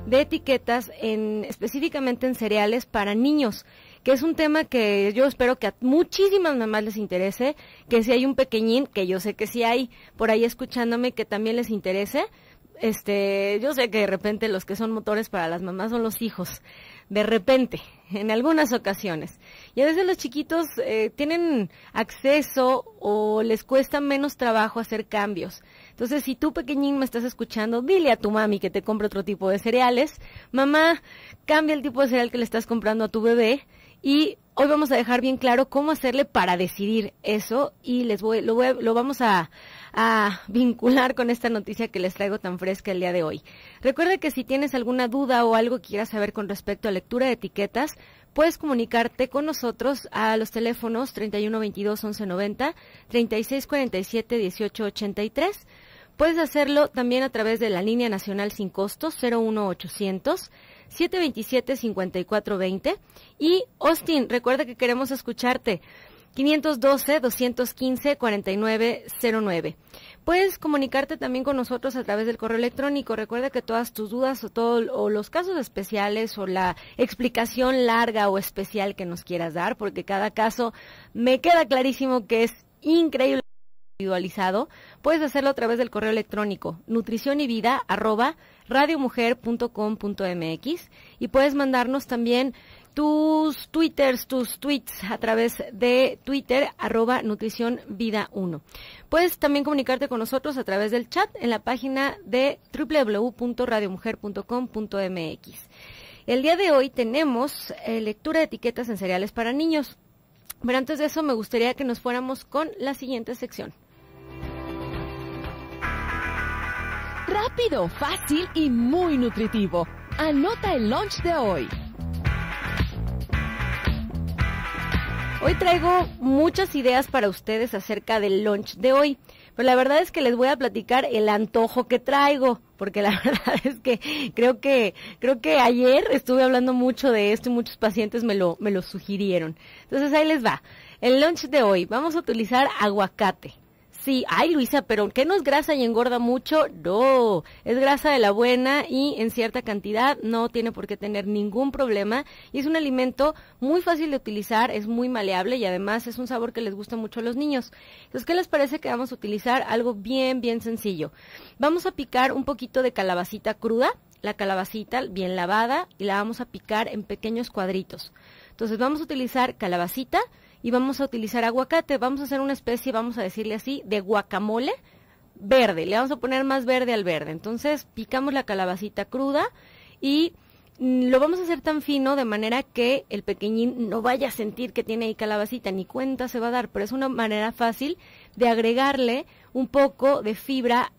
de etiquetas específicamente en cereales para niños, que es un tema que yo espero que a muchísimas mamás les interese, que si hay un pequeñín, que yo sé que sí hay por ahí escuchándome, que también les interese. Yo sé que de repente los que son motores para las mamás son los hijos, de repente, en algunas ocasiones. Y a veces los chiquitos tienen acceso o les cuesta menos trabajo hacer cambios. Entonces, si tú pequeñín me estás escuchando, dile a tu mami que te compre otro tipo de cereales. Mamá, cambia el tipo de cereal que le estás comprando a tu bebé. Y hoy vamos a dejar bien claro cómo hacerle para decidir eso y lo vamos a vincular con esta noticia que les traigo tan fresca el día de hoy. Recuerda que si tienes alguna duda o algo que quieras saber con respecto a lectura de etiquetas, puedes comunicarte con nosotros a los teléfonos 3122-1190, 3647-1883. Puedes hacerlo también a través de la línea nacional sin costo 01800 727-5420. Y Austin, recuerda que queremos escucharte. 512-215-4909. Puedes comunicarte también con nosotros a través del correo electrónico. Recuerda que todas tus dudas o los casos especiales o la explicación larga o especial que nos quieras dar, porque cada caso me queda clarísimo que es increíble individualizado, puedes hacerlo a través del correo electrónico nutricionyvida@radiomujer.com.mx y puedes mandarnos también tus tweets a través de Twitter @nutricionvida1. Puedes también comunicarte con nosotros a través del chat en la página de www.radiomujer.com.mx. El día de hoy tenemos lectura de etiquetas en cereales para niños. Pero antes de eso me gustaría que nos fuéramos con la siguiente sección. Rápido, fácil y muy nutritivo. Anota el lunch de hoy. Hoy traigo muchas ideas para ustedes acerca del lunch de hoy, pero la verdad es que les voy a platicar el antojo que traigo, porque la verdad es que creo que ayer estuve hablando mucho de esto y muchos pacientes me lo sugirieron. Entonces ahí les va. El lunch de hoy, vamos a utilizar aguacate. Sí, ay Luisa, pero ¿qué no es grasa y engorda mucho? No, es grasa de la buena y en cierta cantidad no tiene por qué tener ningún problema y es un alimento muy fácil de utilizar, es muy maleable y además es un sabor que les gusta mucho a los niños. Entonces, ¿qué les parece que vamos a utilizar algo bien sencillo? Vamos a picar un poquito de calabacita cruda, la calabacita bien lavada y la vamos a picar en pequeños cuadritos. Entonces, vamos a utilizar calabacita y vamos a utilizar aguacate, vamos a hacer una especie, vamos a decirle así, de guacamole verde, le vamos a poner más verde al verde. Entonces picamos la calabacita cruda y lo vamos a hacer tan fino de manera que el pequeñín no vaya a sentir que tiene ahí calabacita, ni cuenta se va a dar, pero es una manera fácil de agregarle un poco de fibra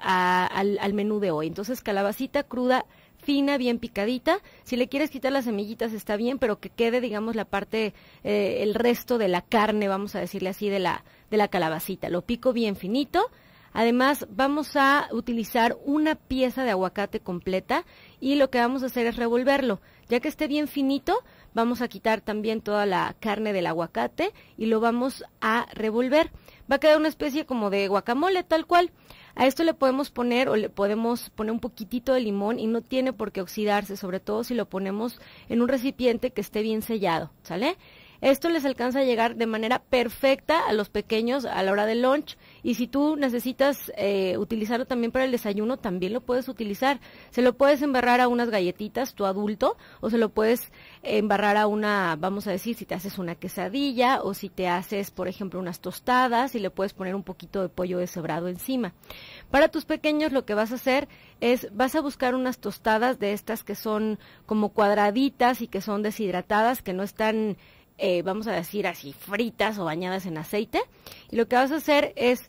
al menú de hoy. Entonces calabacita cruda fina, bien picadita. Si le quieres quitar las semillitas está bien, pero que quede, digamos, la parte, el resto de la carne, vamos a decirle así, de la calabacita. Lo pico bien finito. Además, vamos a utilizar una pieza de aguacate completa y lo que vamos a hacer es revolverlo. Ya que esté bien finito, vamos a quitar también toda la carne del aguacate y lo vamos a revolver. Va a quedar una especie como de guacamole, tal cual. A esto le podemos poner un poquitito de limón y no tiene por qué oxidarse, sobre todo si lo ponemos en un recipiente que esté bien sellado, ¿sale? Esto les alcanza a llegar de manera perfecta a los pequeños a la hora del lunch y si tú necesitas utilizarlo también para el desayuno, también lo puedes utilizar. Se lo puedes embarrar a unas galletitas, tu adulto, o se lo puedes embarrar a una, vamos a decir, si te haces una quesadilla o si te haces, por ejemplo, unas tostadas y le puedes poner un poquito de pollo deshebrado encima. Para tus pequeños lo que vas a hacer es, vas a buscar unas tostadas de estas que son como cuadraditas y que son deshidratadas, que no están vamos a decir así, fritas o bañadas en aceite. Y lo que vas a hacer es,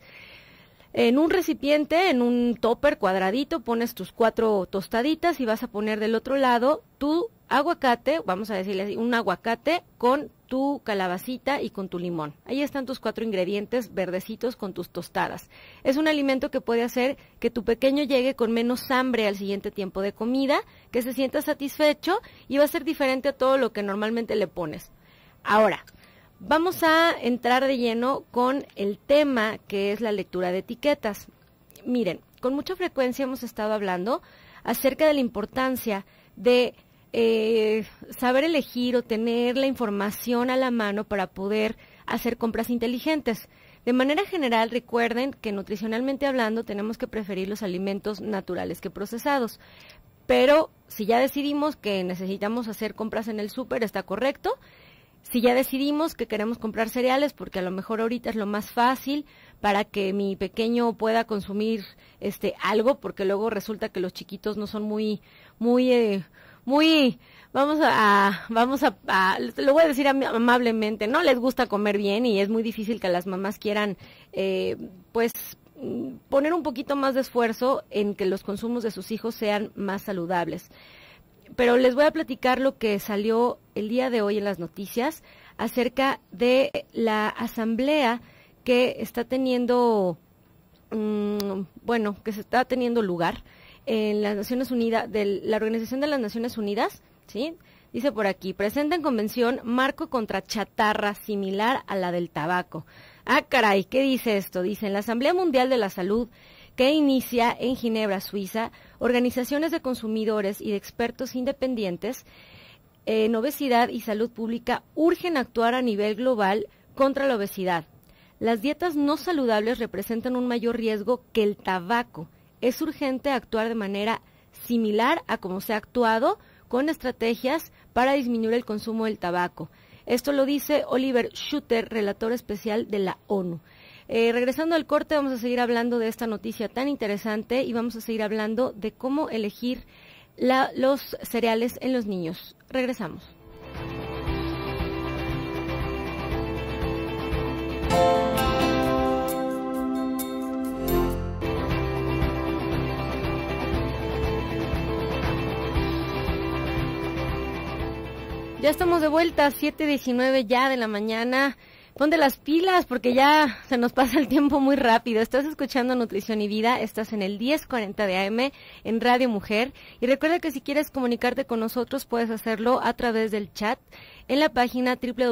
en un recipiente, en un topper cuadradito, pones tus 4 tostaditas y vas a poner del otro lado tu aguacate, vamos a decirle así, un aguacate con tu calabacita y con tu limón. Ahí están tus 4 ingredientes verdecitos con tus tostadas. Es un alimento que puede hacer que tu pequeño llegue con menos hambre al siguiente tiempo de comida, que se sienta satisfecho y va a ser diferente a todo lo que normalmente le pones. Ahora, vamos a entrar de lleno con el tema que es la lectura de etiquetas. miren, con mucha frecuencia hemos estado hablando acerca de la importancia de saber elegir o tener la información a la mano para poder hacer compras inteligentes. De manera general, recuerden que nutricionalmente hablando tenemos que preferir los alimentos naturales que procesados. Pero si ya decidimos que necesitamos hacer compras en el súper, está correcto. Si ya decidimos que queremos comprar cereales, porque a lo mejor ahorita es lo más fácil para que mi pequeño pueda consumir algo, porque luego resulta que los chiquitos no son muy, vamos a, lo voy a decir amablemente, no les gusta comer bien y es muy difícil que las mamás quieran, poner un poquito más de esfuerzo en que los consumos de sus hijos sean más saludables. Pero les voy a platicar lo que salió el día de hoy en las noticias acerca de la asamblea que está teniendo, que se está teniendo lugar en las Naciones Unidas, de la Organización de las Naciones Unidas, ¿sí? Dice por aquí, presenta en convención marco contra chatarra similar a la del tabaco. Ah, caray, ¿qué dice esto? Dice, en la Asamblea Mundial de la Salud, que inicia en Ginebra, Suiza, organizaciones de consumidores y de expertos independientes en obesidad y salud pública urgen actuar a nivel global contra la obesidad. Las dietas no saludables representan un mayor riesgo que el tabaco. Es urgente actuar de manera similar a como se ha actuado con estrategias para disminuir el consumo del tabaco. Esto lo dice Oliver Schuster, relator especial de la ONU. Regresando al corte, vamos a seguir hablando de esta noticia tan interesante y vamos a seguir hablando de cómo elegir los cereales en los niños. Regresamos. Ya estamos de vuelta, 7:19 ya de la mañana. Ponte las pilas porque ya se nos pasa el tiempo muy rápido. Estás escuchando Nutrición y Vida, estás en el 1040 de AM en Radio Mujer. Y recuerda que si quieres comunicarte con nosotros puedes hacerlo a través del chat en la página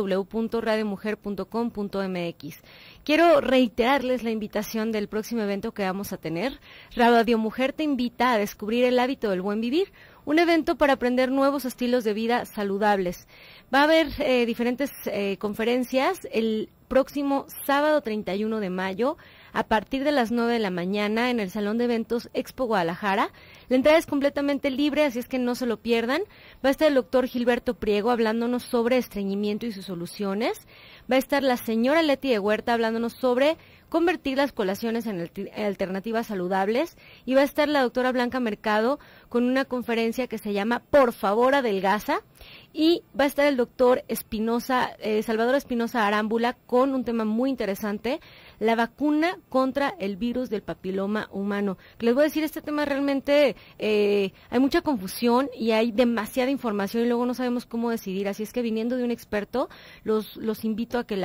www.radiomujer.com.mx. Quiero reiterarles la invitación del próximo evento que vamos a tener. Radio Mujer te invita a descubrir el hábito del buen vivir, un evento para aprender nuevos estilos de vida saludables. Va a haber diferentes conferencias el próximo sábado 31 de mayo a partir de las 9 de la mañana en el Salón de Eventos Expo Guadalajara. La entrada es completamente libre, así es que no se lo pierdan. Va a estar el doctor Gilberto Priego hablándonos sobre estreñimiento y sus soluciones. Va a estar la señora Leti de Huerta hablándonos sobre convertir las colaciones en alternativas saludables. Y va a estar la doctora Blanca Mercado con una conferencia que se llama Por favor adelgaza. Y va a estar el doctor Salvador Espinosa Arámbula con un tema muy interesante, la vacuna contra el virus del papiloma humano. Les voy a decir, este tema realmente hay mucha confusión y hay demasiada información y luego no sabemos cómo decidir. Así es que viniendo de un experto, los invito a que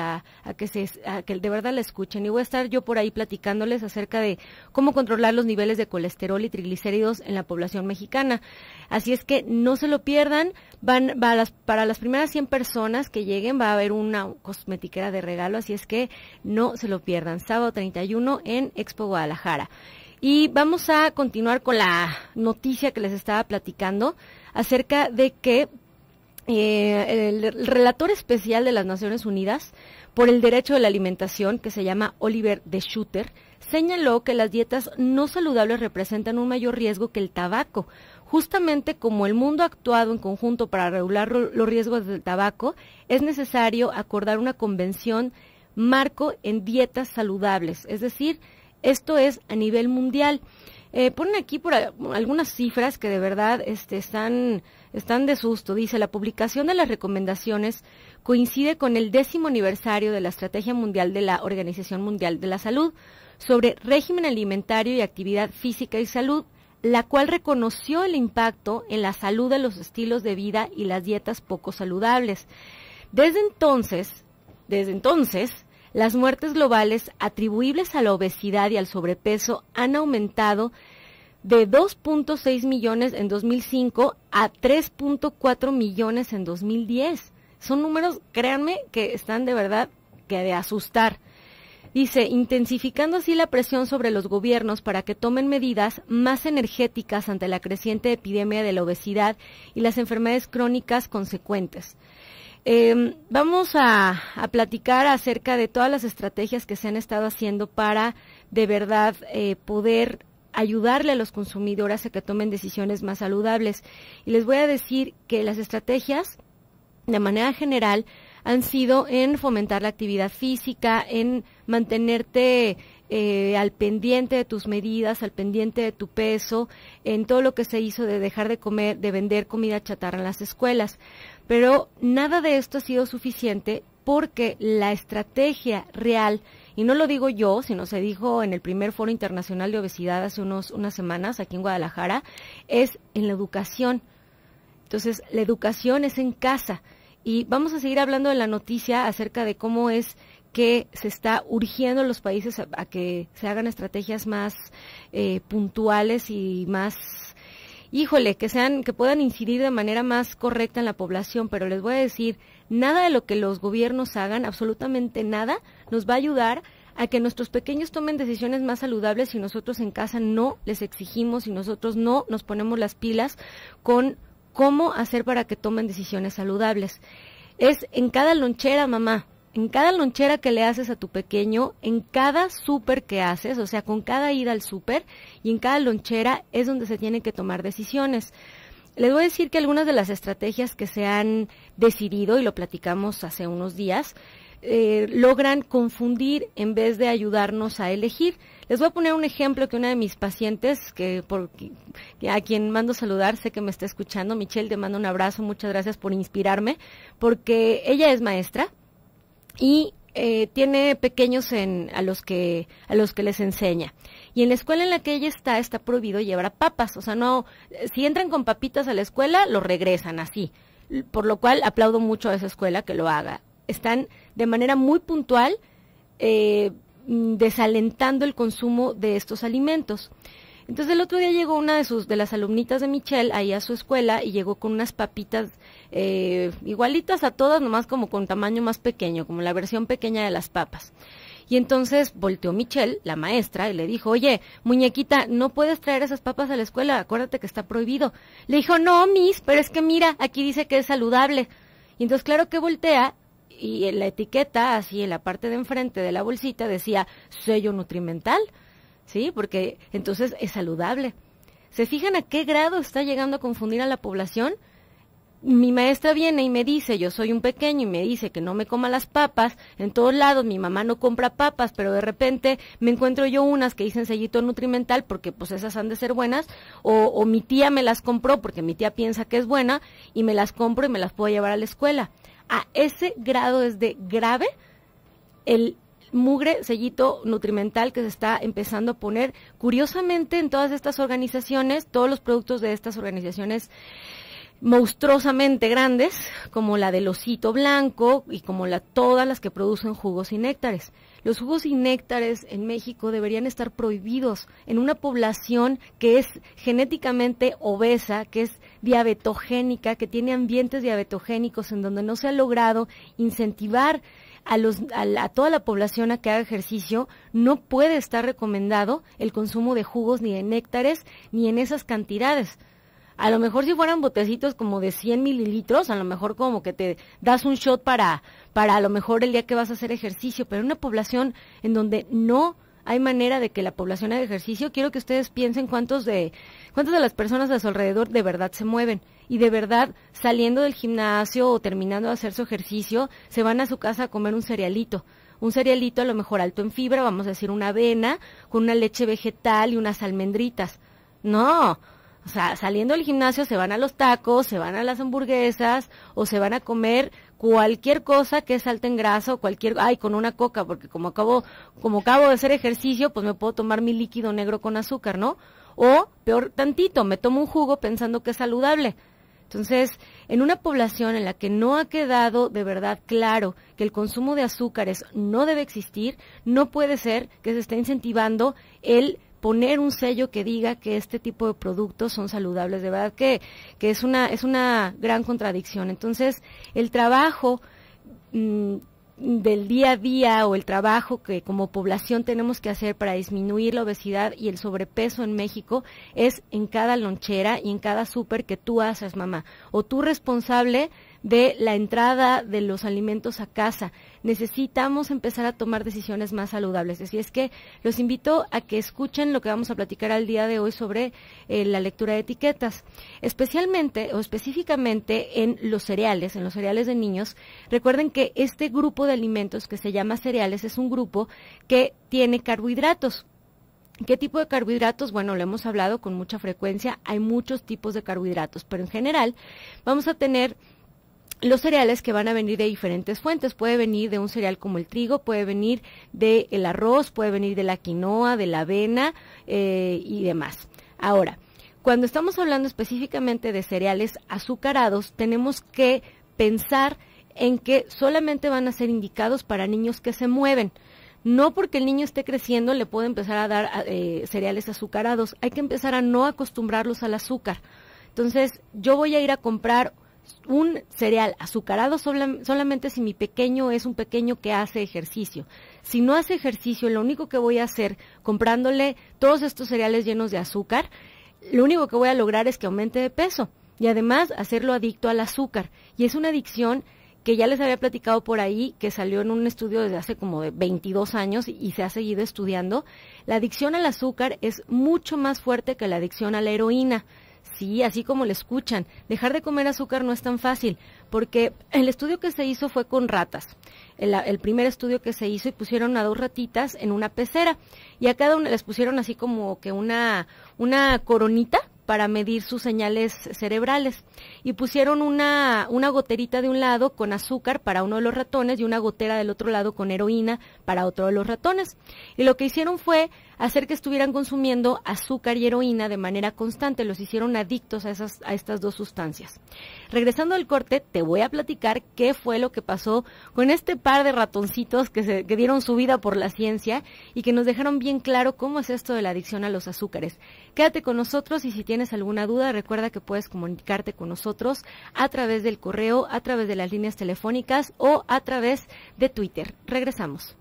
de verdad la escuchen. Y voy a estar yo por ahí platicándoles acerca de cómo controlar los niveles de colesterol y triglicéridos en la población mexicana. Así es que no se lo pierdan. Para las primeras 100 personas que lleguen va a haber una cosmetiquera de regalo, así es que no se lo pierdan. Sábado 31 en Expo Guadalajara. Y vamos a continuar con la noticia que les estaba platicando acerca de que el relator especial de las Naciones Unidas por el derecho de la alimentación, que se llama Oliver de Schutter, señaló que las dietas no saludables representan un mayor riesgo que el tabaco. Justamente como el mundo ha actuado en conjunto para regular los riesgos del tabaco, es necesario acordar una convención marco en dietas saludables, es decir, esto es a nivel mundial. Ponen aquí por algunas cifras que de verdad están de susto. Dice, la publicación de las recomendaciones coincide con el 10º aniversario de la Estrategia Mundial de la Organización Mundial de la Salud sobre régimen alimentario y actividad física y salud, la cual reconoció el impacto en la salud de los estilos de vida y las dietas poco saludables. Desde entonces, las muertes globales atribuibles a la obesidad y al sobrepeso han aumentado de 2.6 millones en 2005 a 3.4 millones en 2010. Son números, créanme, que están de verdad que de asustar. Dice, intensificando así la presión sobre los gobiernos para que tomen medidas más energéticas ante la creciente epidemia de la obesidad y las enfermedades crónicas consecuentes. Vamos a platicar acerca de todas las estrategias que se han estado haciendo para de verdad poder ayudarle a los consumidores a que tomen decisiones más saludables. Y les voy a decir que las estrategias, de manera general, han sido en fomentar la actividad física, en mantenerte al pendiente de tus medidas, al pendiente de tu peso, en todo lo que se hizo de dejar de comer, de vender comida chatarra en las escuelas. Pero nada de esto ha sido suficiente porque la estrategia real, y no lo digo yo, sino se dijo en el primer Foro Internacional de Obesidad hace unas semanas aquí en Guadalajara, es en la educación. Entonces, la educación es en casa. Y vamos a seguir hablando de la noticia acerca de cómo es que se está urgiendo a los países a que se hagan estrategias más puntuales y más, que puedan incidir de manera más correcta en la población. Pero les voy a decir, nada de lo que los gobiernos hagan, absolutamente nada, nos va a ayudar a que nuestros pequeños tomen decisiones más saludables si nosotros en casa no les exigimos, si nosotros no nos ponemos las pilas con cómo hacer para que tomen decisiones saludables. Es en cada lonchera, mamá, en cada lonchera que le haces a tu pequeño, en cada súper que haces, o sea, con cada ida al súper, y en cada lonchera es donde se tienen que tomar decisiones. Les voy a decir que algunas de las estrategias que se han decidido, y lo platicamos hace unos días, logran confundir en vez de ayudarnos a elegir. Les voy a poner un ejemplo que una de mis pacientes, a quien mando saludar, sé que me está escuchando, Michelle, te mando un abrazo, muchas gracias por inspirarme, porque ella es maestra y tiene pequeños a los que les enseña. Y en la escuela en la que ella está prohibido llevar papas, o sea, no, si entran con papitas a la escuela, lo regresan así, por lo cual aplaudo mucho a esa escuela que lo haga. Están de manera muy puntual desalentando el consumo de estos alimentos. Entonces el otro día llegó una de las alumnitas de Michelle ahí a su escuela y llegó con unas papitas igualitas a todas, nomás como con tamaño más pequeño, como la versión pequeña de las papas. Y entonces volteó Michelle, la maestra, y le dijo, oye, muñequita, no puedes traer esas papas a la escuela, acuérdate que está prohibido. Le dijo, no, miss, pero es que mira, aquí dice que es saludable. Y entonces claro que voltea, y en la etiqueta, así en la parte de enfrente de la bolsita, decía sello nutrimental, ¿sí? Porque entonces es saludable. ¿Se fijan a qué grado está llegando a confundir a la población? Mi maestra viene y me dice, yo soy un pequeño, y me dice que no me coma las papas, en todos lados mi mamá no compra papas, pero de repente me encuentro yo unas que dicen sellito nutrimental, porque pues esas han de ser buenas, o mi tía me las compró porque mi tía piensa que es buena, y me las compro y me las puedo llevar a la escuela. A ese grado es de grave el mugre sellito nutrimental que se está empezando a poner. Curiosamente, en todas estas organizaciones, todos los productos de estas organizaciones monstruosamente grandes, como la del Osito Blanco y como todas las que producen jugos y néctares. Los jugos y néctares en México deberían estar prohibidos en una población que es genéticamente obesa, que es diabetogénica, que tiene ambientes diabetogénicos en donde no se ha logrado incentivar a toda la población a que haga ejercicio. No puede estar recomendado el consumo de jugos ni de néctares ni en esas cantidades. A lo mejor si fueran botecitos como de 100 mililitros, a lo mejor como que te das un shot para a lo mejor el día que vas a hacer ejercicio, pero en una población en donde no hay manera de que la población haga ejercicio, quiero que ustedes piensen cuántas de las personas a su alrededor de verdad se mueven y de verdad saliendo del gimnasio o terminando de hacer su ejercicio, se van a su casa a comer un cerealito a lo mejor alto en fibra, vamos a decir una avena, con una leche vegetal y unas almendritas. No. O sea, saliendo del gimnasio se van a los tacos, se van a las hamburguesas o se van a comer cualquier cosa que es alta en grasa o con una coca, porque como acabo de hacer ejercicio, pues me puedo tomar mi líquido negro con azúcar, ¿no? O, peor tantito, me tomo un jugo pensando que es saludable. Entonces, en una población en la que no ha quedado de verdad claro que el consumo de azúcares no debe existir, no puede ser que se esté incentivando el poner un sello que diga que este tipo de productos son saludables. De verdad que es una gran contradicción. Entonces, el trabajo del día a día o el trabajo que como población tenemos que hacer para disminuir la obesidad y el sobrepeso en México es en cada lonchera y en cada súper que tú haces, mamá, o tú responsable de la entrada de los alimentos a casa. Necesitamos empezar a tomar decisiones más saludables. Así es que los invito a que escuchen lo que vamos a platicar al día de hoy sobre la lectura de etiquetas, especialmente o específicamente en los cereales de niños. Recuerden que este grupo de alimentos que se llama cereales es un grupo que tiene carbohidratos. ¿Qué tipo de carbohidratos? Bueno, lo hemos hablado con mucha frecuencia, hay muchos tipos de carbohidratos, pero en general vamos a tener los cereales que van a venir de diferentes fuentes. Puede venir de un cereal como el trigo, puede venir del arroz, puede venir de la quinoa, de la avena y demás. Ahora, cuando estamos hablando específicamente de cereales azucarados, tenemos que pensar en que solamente van a ser indicados para niños que se mueven. No porque el niño esté creciendo le puedo empezar a dar cereales azucarados. Hay que empezar a no acostumbrarlos al azúcar. Entonces, yo voy a ir a comprar un cereal azucarado solamente si mi pequeño es un pequeño que hace ejercicio. Si no hace ejercicio, lo único que voy a hacer comprándole todos estos cereales llenos de azúcar, lo único que voy a lograr es que aumente de peso y además hacerlo adicto al azúcar. Y es una adicción que ya les había platicado por ahí, que salió en un estudio desde hace como de 22 años y se ha seguido estudiando. La adicción al azúcar es mucho más fuerte que la adicción a la heroína. Sí, así como le escuchan, dejar de comer azúcar no es tan fácil, porque el estudio que se hizo fue con ratas, el primer estudio que se hizo, y pusieron a 2 ratitas en una pecera, y a cada una les pusieron así como que una coronita para medir sus señales cerebrales, y pusieron una goterita de un lado con azúcar para uno de los ratones y una gotera del otro lado con heroína para otro de los ratones, y lo que hicieron fue hacer que estuvieran consumiendo azúcar y heroína de manera constante, los hicieron adictos a estas 2 sustancias. Regresando al corte, te voy a platicar qué fue lo que pasó con este par de ratoncitos que dieron su vida por la ciencia y que nos dejaron bien claro cómo es esto de la adicción a los azúcares. Quédate con nosotros y si tienes alguna duda, recuerda que puedes comunicarte con nosotros a través del correo, a través de las líneas telefónicas o a través de Twitter. Regresamos.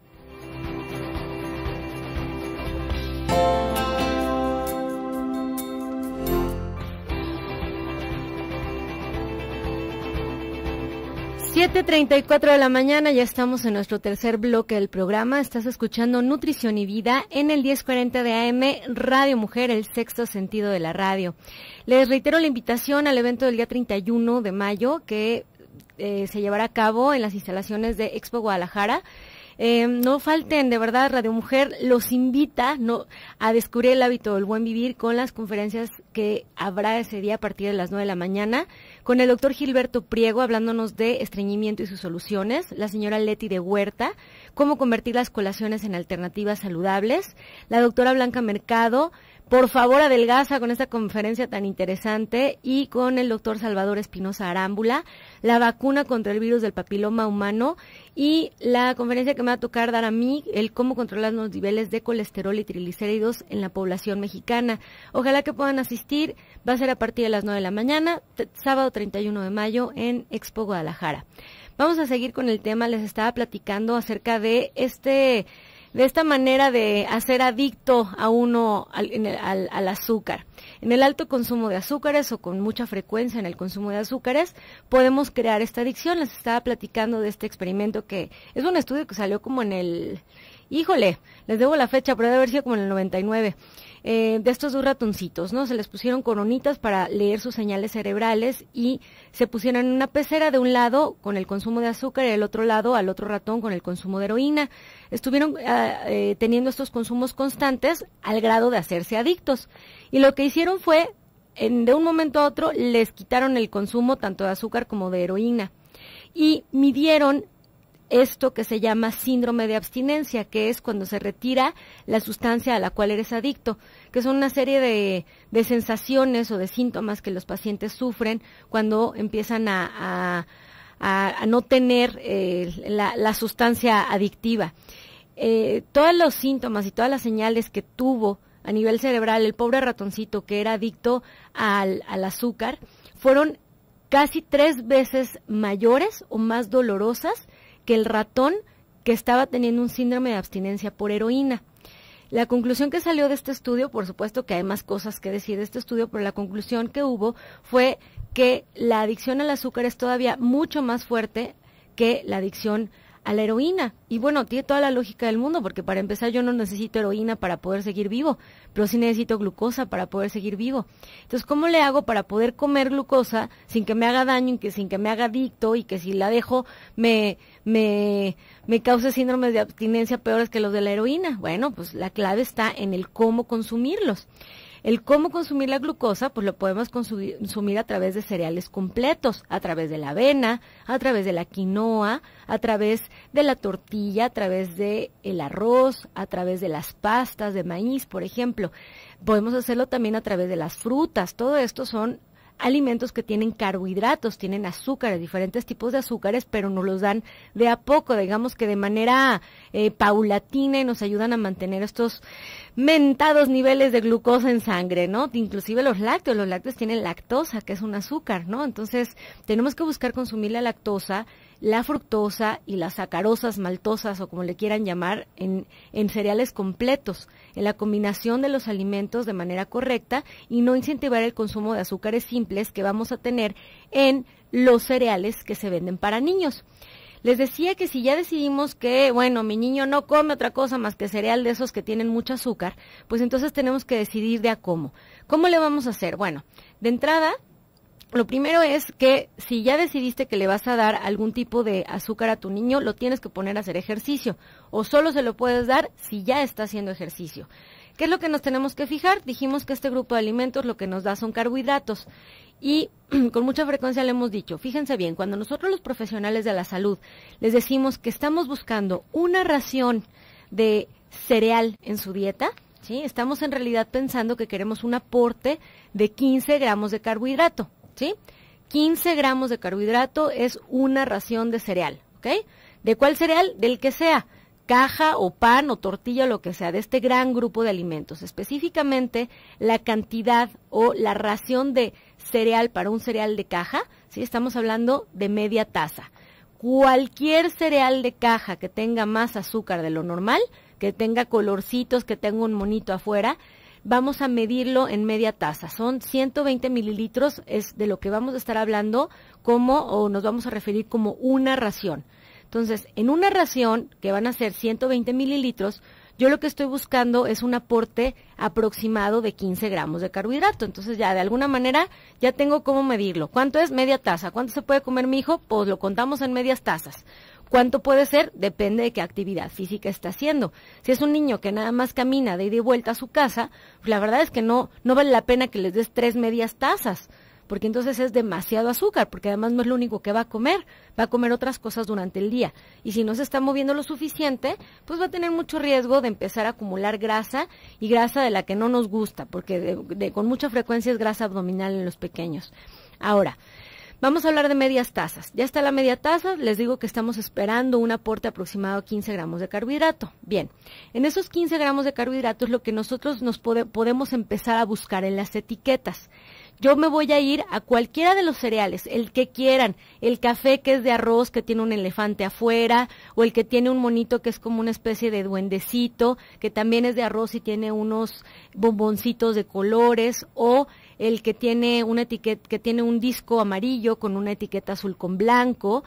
(7:34 de la mañana), ya estamos en nuestro tercer bloque del programa. Estás escuchando Nutrición y Vida en el 1040 de AM, Radio Mujer, el sexto sentido de la radio. Les reitero la invitación al evento del día 31 de mayo que se llevará a cabo en las instalaciones de Expo Guadalajara. No falten, de verdad, Radio Mujer los invita a descubrir el hábito del buen vivir con las conferencias que habrá ese día a partir de las 9 de la mañana, con el doctor Gilberto Priego hablándonos de estreñimiento y sus soluciones, la señora Leti de Huerta, cómo convertir las colaciones en alternativas saludables, la doctora Blanca Mercado, por favor adelgaza con esta conferencia tan interesante, y con el doctor Salvador Espinosa Arámbula, la vacuna contra el virus del papiloma humano, y la conferencia que me va a tocar dar a mí, el cómo controlar los niveles de colesterol y triglicéridos en la población mexicana. Ojalá que puedan asistir, va a ser a partir de las 9 de la mañana, sábado 31 de mayo en Expo Guadalajara. Vamos a seguir con el tema, les estaba platicando acerca de esta manera de hacer adicto a uno al azúcar. En el alto consumo de azúcares o con mucha frecuencia en el consumo de azúcares podemos crear esta adicción. Les estaba platicando de este experimento que es un estudio que salió como en el... Híjole, les debo la fecha, pero debe haber sido como en el 99. De estos 2 ratoncitos, ¿no? Se les pusieron coronitas para leer sus señales cerebrales y se pusieron en una pecera de un lado con el consumo de azúcar y del otro lado al otro ratón con el consumo de heroína. Estuvieron teniendo estos consumos constantes al grado de hacerse adictos. Y lo que hicieron fue, de un momento a otro, les quitaron el consumo tanto de azúcar como de heroína. Y midieron esto que se llama síndrome de abstinencia, que es cuando se retira la sustancia a la cual eres adicto, que son una serie de sensaciones o de síntomas que los pacientes sufren cuando empiezan a no tener la sustancia adictiva. Todos los síntomas y todas las señales que tuvo a nivel cerebral el pobre ratoncito que era adicto al azúcar fueron casi 3 veces mayores o más dolorosas que el ratón que estaba teniendo un síndrome de abstinencia por heroína. La conclusión que salió de este estudio, por supuesto que hay más cosas que decir de este estudio, pero la conclusión que hubo fue que la adicción al azúcar es todavía mucho más fuerte que la adicción a la heroína. Y bueno, tiene toda la lógica del mundo, porque para empezar yo no necesito heroína para poder seguir vivo, pero sí necesito glucosa para poder seguir vivo. Entonces, ¿cómo le hago para poder comer glucosa sin que me haga daño, sin que me haga adicto y que si la dejo me cause síndromes de abstinencia peores que los de la heroína? Bueno, pues la clave está en el cómo consumirlos. El cómo consumir la glucosa, pues lo podemos consumir a través de cereales completos, a través de la avena, a través de la quinoa, a través de la tortilla, a través de el arroz, a través de las pastas de maíz, por ejemplo. Podemos hacerlo también a través de las frutas. Todo esto son alimentos que tienen carbohidratos, tienen azúcares, diferentes tipos de azúcares, pero nos los dan de a poco, digamos que de manera paulatina, y nos ayudan a mantener estos mentados niveles de glucosa en sangre, ¿no? Inclusive los lácteos tienen lactosa, que es un azúcar, ¿no? Entonces, tenemos que buscar consumir la lactosa, la fructosa y las sacarosas, maltosas o como le quieran llamar, en cereales completos, en la combinación de los alimentos de manera correcta, y no incentivar el consumo de azúcares simples que vamos a tener en los cereales que se venden para niños. Les decía que si ya decidimos que, bueno, mi niño no come otra cosa más que cereal de esos que tienen mucho azúcar, pues entonces tenemos que decidir de a cómo. ¿Cómo le vamos a hacer? Bueno, de entrada, lo primero es que si ya decidiste que le vas a dar algún tipo de azúcar a tu niño, lo tienes que poner a hacer ejercicio, o solo se lo puedes dar si ya está haciendo ejercicio. ¿Qué es lo que nos tenemos que fijar? Dijimos que este grupo de alimentos lo que nos da son carbohidratos, y con mucha frecuencia le hemos dicho, fíjense bien, cuando nosotros los profesionales de la salud les decimos que estamos buscando una ración de cereal en su dieta, ¿sí? Estamos en realidad pensando que queremos un aporte de 15 gramos de carbohidrato, ¿sí? 15 gramos de carbohidrato es una ración de cereal, ¿ok? ¿De cuál cereal? Del que sea, caja o pan o tortilla, lo que sea, de este gran grupo de alimentos. Específicamente, la cantidad o la ración de cereal para un cereal de caja, ¿sí? Estamos hablando de media taza. Cualquier cereal de caja que tenga más azúcar de lo normal, que tenga colorcitos, que tenga un monito afuera, vamos a medirlo en media taza. Son 120 mililitros, es de lo que vamos a estar hablando como, o nos vamos a referir como una ración. Entonces, en una ración, que van a ser 120 mililitros, yo lo que estoy buscando es un aporte aproximado de 15 gramos de carbohidrato. Entonces, ya de alguna manera, ya tengo cómo medirlo. ¿Cuánto es? Media taza. ¿Cuánto se puede comer mi hijo? Pues lo contamos en medias tazas. ¿Cuánto puede ser? Depende de qué actividad física está haciendo. Si es un niño que nada más camina de ida y vuelta a su casa, pues la verdad es que no vale la pena que les des 3 medias tazas, porque entonces es demasiado azúcar, porque además no es lo único que va a comer otras cosas durante el día. Y si no se está moviendo lo suficiente, pues va a tener mucho riesgo de empezar a acumular grasa, y grasa de la que no nos gusta, porque con mucha frecuencia es grasa abdominal en los pequeños. Ahora, vamos a hablar de medias tazas. Ya está la media taza, les digo que estamos esperando un aporte aproximado a 15 gramos de carbohidrato. Bien, en esos 15 gramos de carbohidrato es lo que nosotros podemos empezar a buscar en las etiquetas. Yo me voy a ir a cualquiera de los cereales, el que quieran, el café que es de arroz que tiene un elefante afuera, o el que tiene un monito que es como una especie de duendecito, que también es de arroz y tiene unos bomboncitos de colores, o el que tiene una etiqueta, que tiene un disco amarillo con una etiqueta azul con blanco,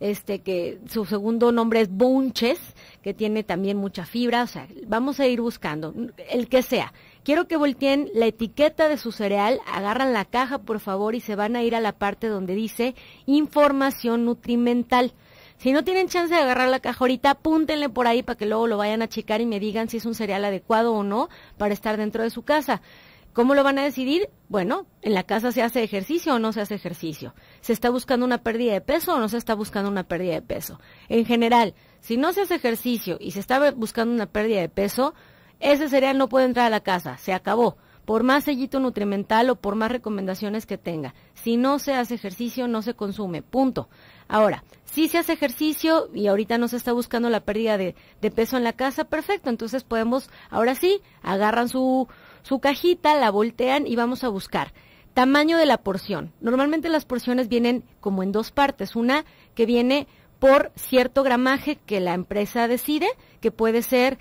que su segundo nombre es Bunches, que tiene también mucha fibra. O sea, vamos a ir buscando el que sea. Quiero que volteen la etiqueta de su cereal, agarran la caja, por favor, y se van a ir a la parte donde dice información nutrimental. Si no tienen chance de agarrar la caja ahorita, apúntenle por ahí para que luego lo vayan a checar y me digan si es un cereal adecuado o no para estar dentro de su casa. ¿Cómo lo van a decidir? Bueno, en la casa se hace ejercicio o no se hace ejercicio. ¿Se está buscando una pérdida de peso o no se está buscando una pérdida de peso? En general, si no se hace ejercicio y se está buscando una pérdida de peso, ese cereal no puede entrar a la casa, se acabó. Por más sellito nutrimental o por más recomendaciones que tenga. Si no se hace ejercicio, no se consume, punto. Ahora, si se hace ejercicio y ahorita no se está buscando la pérdida de peso en la casa, perfecto. Entonces podemos, ahora sí, agarran su cajita, la voltean y vamos a buscar. Tamaño de la porción. Normalmente las porciones vienen como en dos partes. Una que viene por cierto gramaje que la empresa decide, que puede ser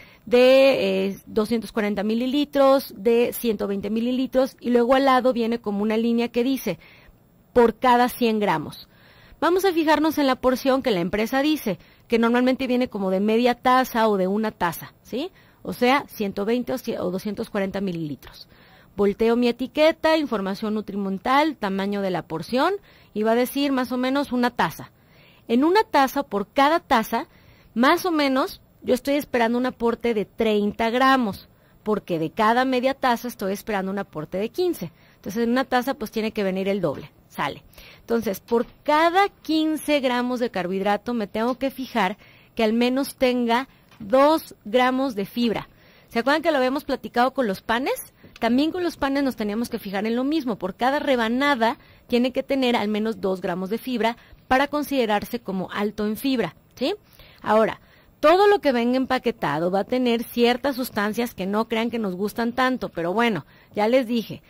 de 240 mililitros, de 120 mililitros, y luego al lado viene como una línea que dice por cada 100 gramos. Vamos a fijarnos en la porción que la empresa dice, que normalmente viene como de media taza o de una taza, ¿sí? O sea, 120 o 240 mililitros. Volteo mi etiqueta, información nutrimental, tamaño de la porción, y va a decir más o menos una taza. En una taza, por cada taza, más o menos, yo estoy esperando un aporte de 30 gramos, porque de cada media taza estoy esperando un aporte de 15. Entonces, en una taza, pues tiene que venir el doble, sale. Entonces, por cada 15 gramos de carbohidrato, me tengo que fijar que al menos tenga 2 gramos de fibra. ¿Se acuerdan que lo habíamos platicado con los panes? También con los panes nos teníamos que fijar en lo mismo. Por cada rebanada tiene que tener al menos 2 gramos de fibra para considerarse como alto en fibra, ¿sí? Ahora, todo lo que venga empaquetado va a tener ciertas sustancias que no crean que nos gustan tanto, pero bueno, ya les dije,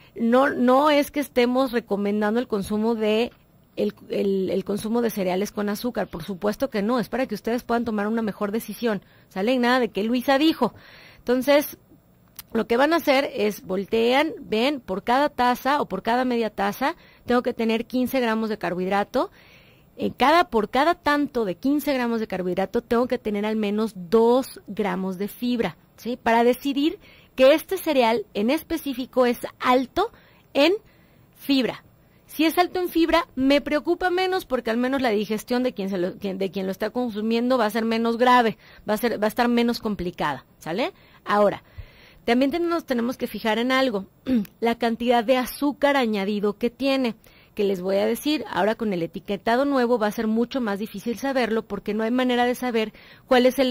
no es que estemos recomendando el consumo de el consumo de cereales con azúcar, por supuesto que no, es para que ustedes puedan tomar una mejor decisión, ¿sale? Nada de que Luisa dijo. Entonces, lo que van a hacer es voltean, ven, por cada taza o por cada media taza tengo que tener 15 gramos de carbohidrato. Por cada tanto de 15 gramos de carbohidrato tengo que tener al menos 2 gramos de fibra, ¿sí? Para decidir que este cereal en específico es alto en fibra. Si es alto en fibra, me preocupa menos porque al menos la digestión de quien lo está consumiendo va a ser menos grave, va a estar menos complicada, ¿sale? Ahora, también tenemos que fijar en algo, la cantidad de azúcar añadido que tiene, que les voy a decir, ahora con el etiquetado nuevo va a ser mucho más difícil saberlo porque no hay manera de saber cuál es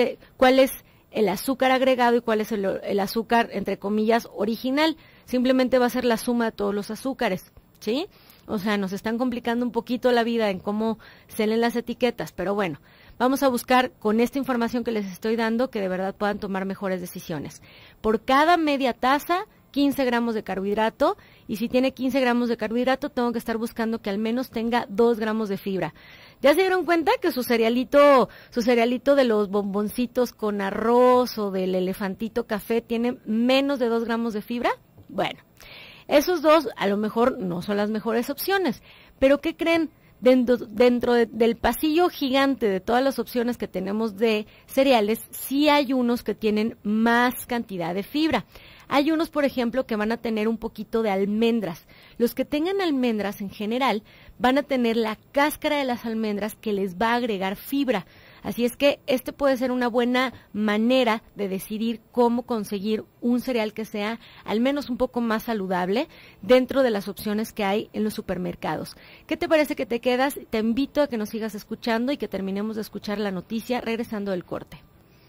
el azúcar agregado y cuál es el azúcar, entre comillas, original. Simplemente va a ser la suma de todos los azúcares, ¿sí? O sea, nos están complicando un poquito la vida en cómo se leen las etiquetas, pero bueno, vamos a buscar con esta información que les estoy dando que de verdad puedan tomar mejores decisiones. Por cada media taza, 15 gramos de carbohidrato, y si tiene 15 gramos de carbohidrato, tengo que estar buscando que al menos tenga 2 gramos de fibra. ¿Ya se dieron cuenta que su cerealito de los bomboncitos con arroz o del elefantito café tiene menos de 2 gramos de fibra? Bueno, esos dos a lo mejor no son las mejores opciones, pero ¿qué creen? Dentro del pasillo gigante de todas las opciones que tenemos de cereales, sí hay unos que tienen más cantidad de fibra. Hay unos, por ejemplo, que van a tener un poquito de almendras. Los que tengan almendras en general van a tener la cáscara de las almendras que les va a agregar fibra. Así es que este puede ser una buena manera de decidir cómo conseguir un cereal que sea al menos un poco más saludable dentro de las opciones que hay en los supermercados. ¿Qué te parece que te quedas? Te invito a que nos sigas escuchando y que terminemos de escuchar la noticia regresando del corte.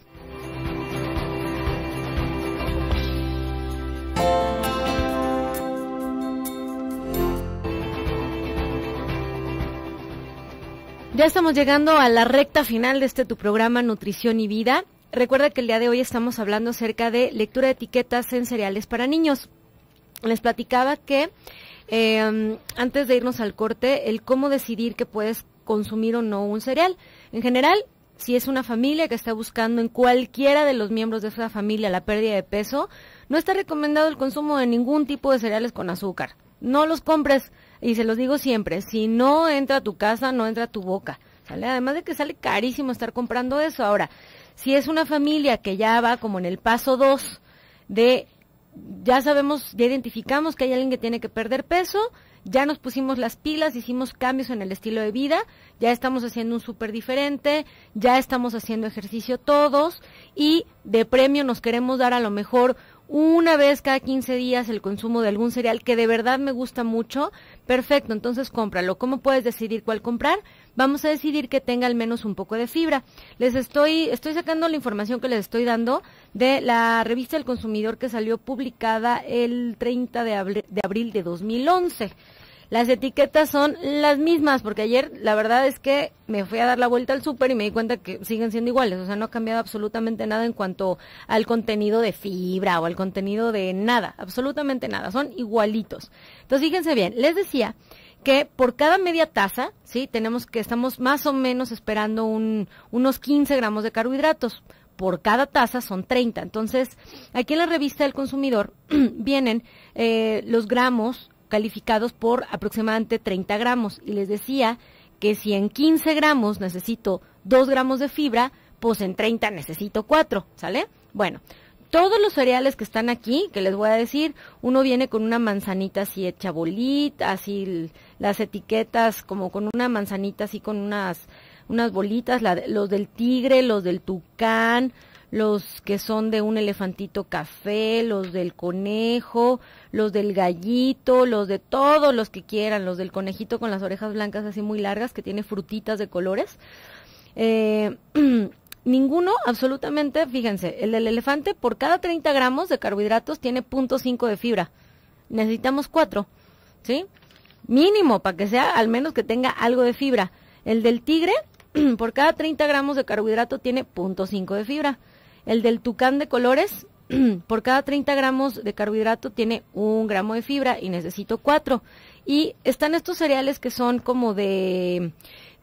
Ya estamos llegando a la recta final de tu programa Nutrición y Vida. Recuerda que el día de hoy estamos hablando acerca de lectura de etiquetas en cereales para niños. Les platicaba que antes de irnos al corte, el cómo decidir que puedes consumir o no un cereal. En general, si es una familia que está buscando en cualquiera de los miembros de esa familia la pérdida de peso, no está recomendado el consumo de ningún tipo de cereales con azúcar. No los compres, y se los digo siempre, si no entra a tu casa, no entra a tu boca, ¿sale? Además de que sale carísimo estar comprando eso. Ahora, si es una familia que ya va como en el paso 2 de, ya identificamos que hay alguien que tiene que perder peso, ya nos pusimos las pilas, hicimos cambios en el estilo de vida, ya estamos haciendo un súper diferente, ya estamos haciendo ejercicio todos, y de premio nos queremos dar a lo mejor una vez cada 15 días el consumo de algún cereal que de verdad me gusta mucho. Perfecto, entonces cómpralo. ¿Cómo puedes decidir cuál comprar? Vamos a decidir que tenga al menos un poco de fibra. Les estoy sacando la información que les estoy dando de la revista del consumidor que salió publicada el 30 de abril de 2011. Las etiquetas son las mismas, porque ayer la verdad es que me fui a dar la vuelta al súper y me di cuenta que siguen siendo iguales, o sea, no ha cambiado absolutamente nada en cuanto al contenido de fibra o al contenido de nada, absolutamente nada, son igualitos. Entonces, fíjense bien, les decía que por cada media taza, ¿sí? Estamos más o menos esperando unos 15 gramos de carbohidratos. Por cada taza son 30. Entonces, aquí en la revista del consumidor vienen los gramos calificados por aproximadamente 30 gramos. Y les decía que si en 15 gramos necesito 2 gramos de fibra, pues en 30 necesito 4, ¿sale? Bueno, todos los cereales que están aquí, que les voy a decir, uno viene con una manzanita así hecha bolita, así las etiquetas como con una manzanita así con unas bolitas, los del tigre, los del tucán, los que son de un elefantito café, los del conejo, los del gallito, los de todos los que quieran, los del conejito con las orejas blancas así muy largas que tiene frutitas de colores. Ninguno, absolutamente, fíjense, el del elefante por cada 30 gramos de carbohidratos tiene 0.5 de fibra. Necesitamos 4, ¿sí? Mínimo, para que sea, al menos que tenga algo de fibra. El del tigre, por cada 30 gramos de carbohidrato tiene 0.5 de fibra. El del tucán de colores, por cada 30 gramos de carbohidrato tiene 1 gramo de fibra y necesito 4. Y están estos cereales que son como de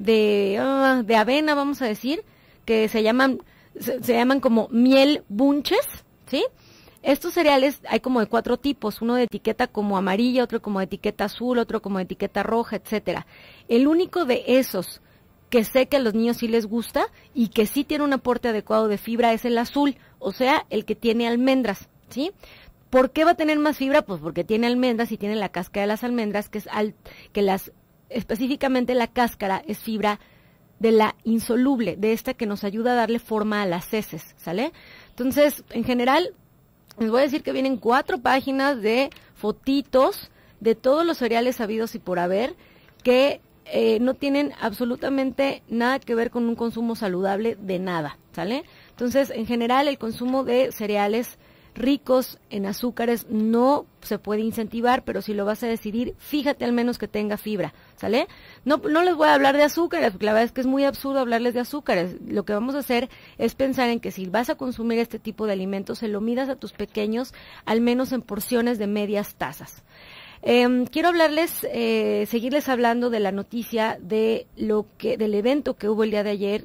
avena, vamos a decir, que se llaman como miel bunches, ¿sí? Estos cereales hay como de 4 tipos, uno de etiqueta como amarilla, otro como de etiqueta azul, otro como de etiqueta roja, etcétera. El único de esos que sé que a los niños sí les gusta y que sí tiene un aporte adecuado de fibra es el azul, o sea, el que tiene almendras, ¿sí? ¿Por qué va a tener más fibra? Pues porque tiene almendras y tiene la cáscara de las almendras, específicamente la cáscara es fibra de la insoluble, de esta que nos ayuda a darle forma a las heces, ¿sale? Entonces, en general, les voy a decir que vienen 4 páginas de fotitos de todos los cereales habidos y por haber, que no tienen absolutamente nada que ver con un consumo saludable de nada, ¿sale? Entonces, en general, el consumo de cereales ricos en azúcares no se puede incentivar, pero si lo vas a decidir, fíjate al menos que tenga fibra, ¿sale? No les voy a hablar de azúcares, porque la verdad es que es muy absurdo hablarles de azúcares. Lo que vamos a hacer es pensar en que si vas a consumir este tipo de alimentos, se lo midas a tus pequeños, al menos en porciones de medias tazas. Quiero seguirles hablando de la noticia del evento que hubo el día de ayer,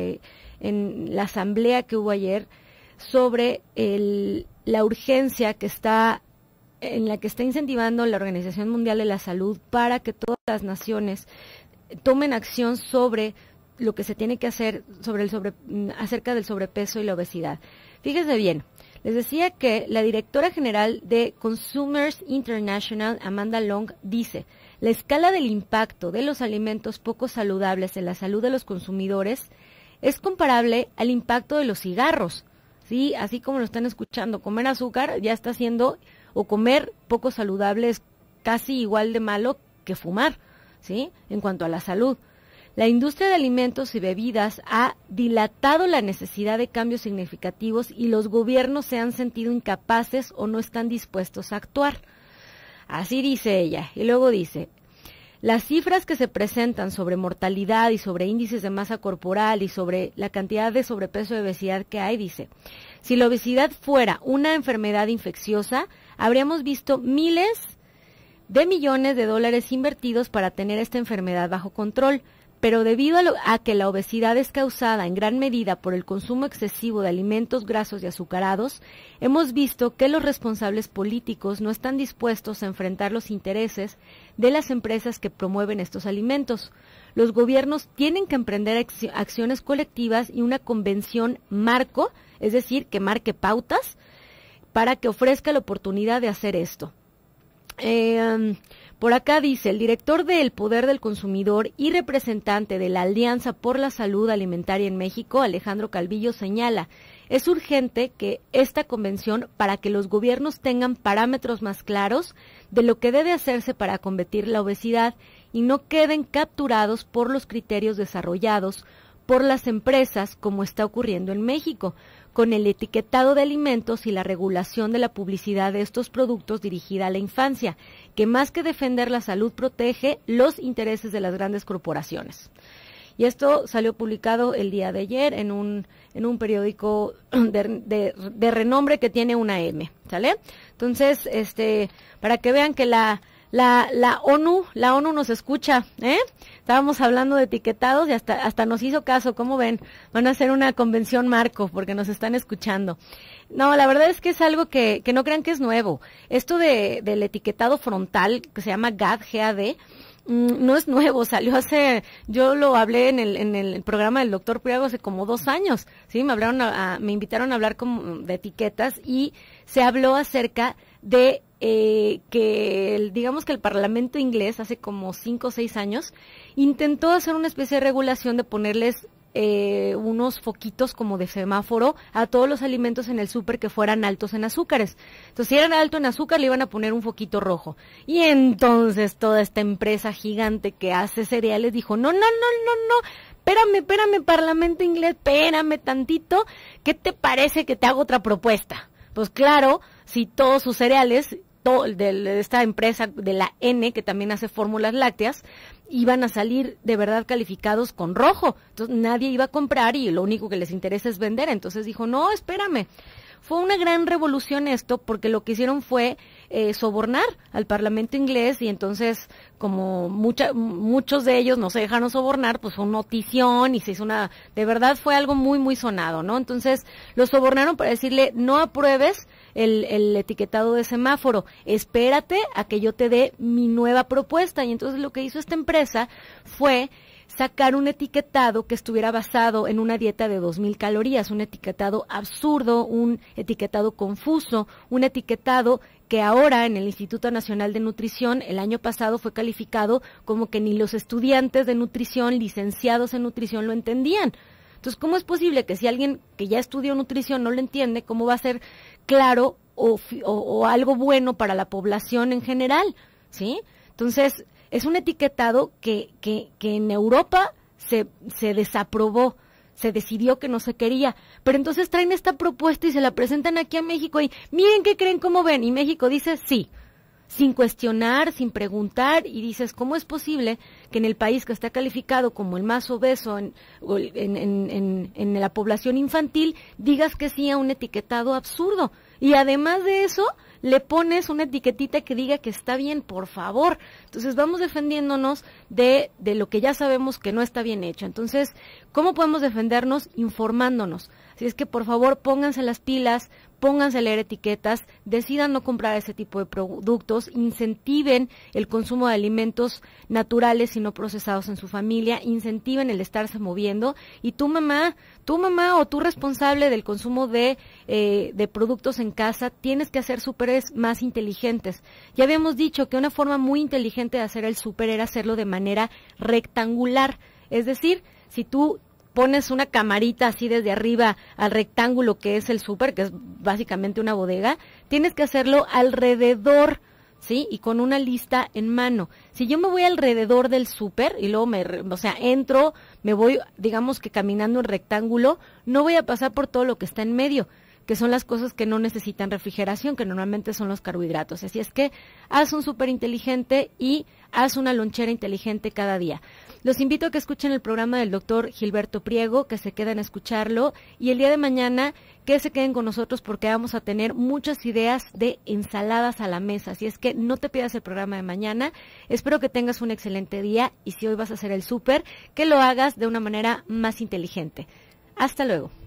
en la asamblea que hubo ayer, sobre la urgencia en la que está incentivando la Organización Mundial de la Salud para que todas las naciones tomen acción sobre lo que se tiene que hacer acerca del sobrepeso y la obesidad. Fíjense bien, les decía que la directora general de Consumers International, Amanda Long, dice: la escala del impacto de los alimentos poco saludables en la salud de los consumidores es comparable al impacto de los cigarros. Sí, así como lo están escuchando, comer azúcar ya está siendo, o comer poco saludable es casi igual de malo que fumar, ¿sí? En cuanto a la salud. La industria de alimentos y bebidas ha dilatado la necesidad de cambios significativos y los gobiernos se han sentido incapaces o no están dispuestos a actuar. Así dice ella. Y luego dice: las cifras que se presentan sobre mortalidad y sobre índices de masa corporal y sobre la cantidad de sobrepeso y obesidad que hay, dice, si la obesidad fuera una enfermedad infecciosa, habríamos visto miles de millones de dólares invertidos para tener esta enfermedad bajo control, pero debido a que la obesidad es causada en gran medida por el consumo excesivo de alimentos grasos y azucarados, hemos visto que los responsables políticos no están dispuestos a enfrentar los intereses de las empresas que promueven estos alimentos. Los gobiernos tienen que emprender acciones colectivas y una convención marco, es decir, que marque pautas, para que ofrezca la oportunidad de hacer esto. Por acá dice: el director del Poder del Consumidor y representante de la Alianza por la Salud Alimentaria en México, Alejandro Calvillo, señala: es urgente que esta convención para que los gobiernos tengan parámetros más claros de lo que debe hacerse para combatir la obesidad y no queden capturados por los criterios desarrollados por las empresas, como está ocurriendo en México, con el etiquetado de alimentos y la regulación de la publicidad de estos productos dirigida a la infancia, que más que defender la salud protege los intereses de las grandes corporaciones. Y esto salió publicado el día de ayer en un periódico de renombre que tiene una M, ¿sale? Entonces, para que vean que la ONU nos escucha, ¿eh? Estábamos hablando de etiquetados y hasta nos hizo caso, ¿cómo ven? Van a hacer una convención marco porque nos están escuchando. No, la verdad es que es algo que no crean que es nuevo. Esto del etiquetado frontal, que se llama GAD, no es nuevo, yo lo hablé en el programa del doctor Priego hace como 2 años, ¿sí? Me invitaron a hablar de etiquetas y se habló acerca de digamos que el Parlamento inglés hace como 5 o 6 años intentó hacer una especie de regulación de ponerles unos foquitos como de semáforo a todos los alimentos en el súper que fueran altos en azúcares. Entonces, si eran alto en azúcar, le iban a poner un foquito rojo. Y entonces toda esta empresa gigante que hace cereales dijo, no, espérame, Parlamento inglés, espérame tantito, ¿qué te parece que te hago otra propuesta? Pues claro, si todos sus cereales de esta empresa de la N, que también hace fórmulas lácteas, iban a salir de verdad calificados con rojo. Entonces nadie iba a comprar y lo único que les interesa es vender. Entonces dijo, no, espérame. Fue una gran revolución esto porque lo que hicieron fue sobornar al Parlamento inglés y entonces como muchos de ellos no se dejaron sobornar, pues fue una notición y se hizo de verdad fue algo muy, muy sonado, ¿no? Entonces los sobornaron para decirle, no apruebes el etiquetado de semáforo, espérate a que yo te dé mi nueva propuesta. Y entonces lo que hizo esta empresa fue sacar un etiquetado que estuviera basado en una dieta de 2,000 calorías, un etiquetado absurdo, un etiquetado confuso, un etiquetado que ahora en el Instituto Nacional de Nutrición el año pasado fue calificado como que ni los estudiantes de nutrición, licenciados en nutrición, lo entendían. Entonces, ¿cómo es posible que si alguien que ya estudió nutrición no lo entiende, cómo va a ser claro o algo bueno para la población en general? ¿Sí? Entonces, es un etiquetado que en Europa se desaprobó, se decidió que no se quería, pero entonces traen esta propuesta y se la presentan aquí a México y miren qué creen, cómo ven, y México dice sí, sin cuestionar, sin preguntar, y dices, ¿cómo es posible que en el país que está calificado como el más obeso en la población infantil digas que sí a un etiquetado absurdo? Y además de eso, le pones una etiquetita que diga que está bien, por favor. Entonces vamos defendiéndonos de lo que ya sabemos que no está bien hecho. Entonces, ¿cómo podemos defendernos? Informándonos. Así es que por favor pónganse las pilas, pónganse a leer etiquetas, decidan no comprar ese tipo de productos, incentiven el consumo de alimentos naturales y no procesados en su familia, incentiven el estarse moviendo, y tu mamá o tú responsable del consumo de productos en casa, tienes que hacer súperes más inteligentes. Ya habíamos dicho que una forma muy inteligente de hacer el súper era hacerlo de manera rectangular, es decir, si tú pones una camarita así desde arriba al rectángulo que es el súper, que es básicamente una bodega, tienes que hacerlo alrededor, ¿sí? Y con una lista en mano. Si yo me voy alrededor del súper y luego entro, me voy, digamos que caminando en rectángulo, no voy a pasar por todo lo que está en medio, que son las cosas que no necesitan refrigeración, que normalmente son los carbohidratos. Así es que haz un súper inteligente y haz una lonchera inteligente cada día. Los invito a que escuchen el programa del doctor Gilberto Priego, que se queden a escucharlo, y el día de mañana que se queden con nosotros porque vamos a tener muchas ideas de ensaladas a la mesa. Así es que no te pierdas el programa de mañana. Espero que tengas un excelente día y si hoy vas a hacer el súper, que lo hagas de una manera más inteligente. Hasta luego.